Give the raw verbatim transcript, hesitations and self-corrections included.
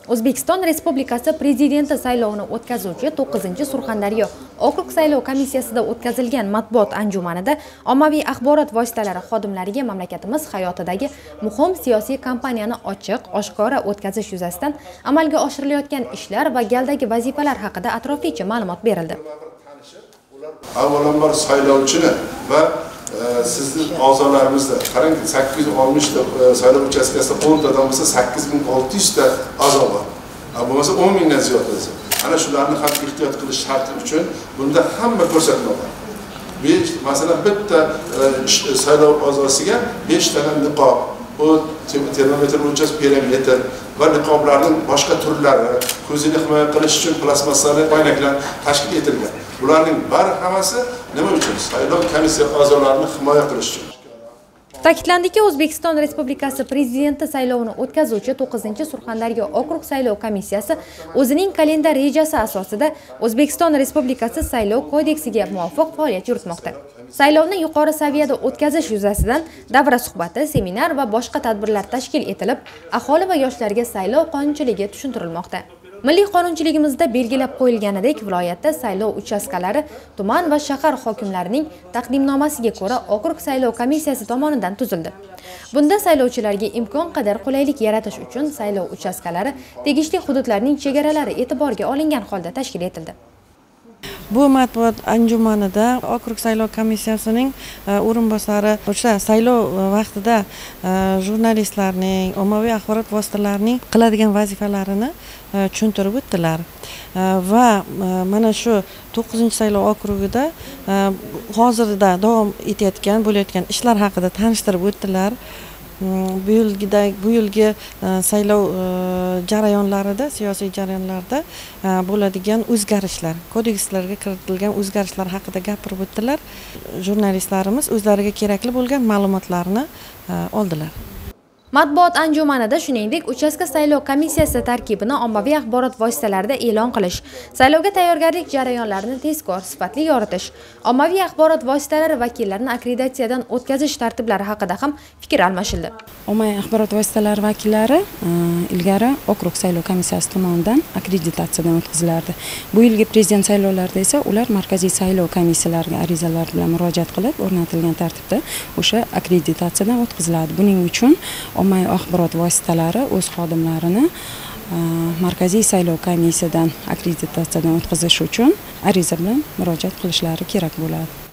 O'zbekiston Reспубликаси Президенти saylovini o'tkazuvchi to'qqizinchi Surxondaryo okrug saylov komissiyasida o'tkazilgan matbuot anjumanida ommaviy axborot vositalari xodimlariga mamlakatimiz hayotidagi muhim siyosiy kampaniyani ochiq, ошкора o'tkazish yuzasidan amalga oshirilayotgan ishlar va galdagi vazifalar haqida atroflicha ma'lumot berildi. Avvalambor saylovchini va sizni a'zolarimizda qarang, sakkiz yuz oltmish ta saylov uchastkasida o'n tadan bo'lsa sakkiz ming olti yuz ta a'zo bor. Bo'lmasa o'n mingdan ziyod bo'lsa, ana shularni ham ehtiyot qilish sharti uchun bunda hamma ko'rsatma bor. besh masalan bitta saylov a'zosiga besh ta niqob, o termometr o'lchash perimetr va niqoblarning boshqa turlari, ko'zini himoya qilish uchun plastmassali oynaklar tashkil etilgan. Bularning bari hammasi nima uchun? Saylov komissiya a'zolarini himoya qilish uchun. Ta'kidlandiki, O'zbekiston Respublikasi Prezidenti saylovini o'tkazuvchi to'qqizinchi Surxondaryo okrug saylov komissiyasi o'zining kalendar rejasi asosida O'zbekiston Respublikasi saylov kodeksiga muvofiq faoliyat yuritmoqda. Saylovni yuqori saviyada o'tkazish yuzasidan davra suhbati, seminar va boshqa tadbirlar tashkil etilib, aholi va yoshlarga saylov qonunchiligi tushuntirilmoqda. Milliy qonunchiligimizda belgilab qo'yilganidek, viloyatda saylov uchastkalari tuman va shahar hokimlarining taqdimnomasiga ko'ra okrug saylov komissiyasi tomonidan tuzildi. Bunda saylovchilarga imkon qadar qulaylik yaratish uchun saylov uchastkalari tegishli hududlarning chegaralari e'tiborga olingan holda tashkil etildi. Bu matbuot anjumanida okrug saylov komissiyasining o'rinbosari o'sha saylov vaqtida jurnalistlarning, ommaviy axborot vositalarining qiladigan vazifalarini tushuntirib o'tdilar. Va mana shu to'qqizinchi saylov okrugida hozirda davom etayotgan, bo'layotgan ishlar haqida tanishtirib o'tdilar. Bu yilgida bu yilgi saylov jarayonlarida, siyosiy jarayonlarda bo'ladigan o'zgarishlar, kodekslarga kiritilgan o'zgarishlar haqida gapirib o'tdilar. Jurnalistlarimiz o'zlariga kerakli bo'lgan ma'lumotlarni oldilar. Matbuot anjumanida shuningdek, uchastka saylov komissiyasi tarkibini ommaviy axborot vositalarida e'lon qilish, saylovga tayyorgarlik jarayonlarini tezkor, sifatli yoritish, ommaviy axborot vositalari vakillarini akkreditatsiyadan o'tkazish tartiblari haqida ham fikr almashildi. Ommaviy axborot vositalari vakillari ilgari okrug saylov komissiyasi tomonidan akkreditatsiyadan o'tkazilardi. Bu yilgi prezident saylovlarida esa ular markaziy saylov komissiyalariga arizalar bilan murojaat qilib, o'rnatilgan tartibda o'sha akkreditatsiyadan o'tkaziladi. Buning uchun ommaviy axborot vositalari o'z xodimlarini markaziy saylov komissiyasidan akkreditatsiyadan o'tkazish uchun ariza bilan murojaat qilishlari kerak bo'ladi.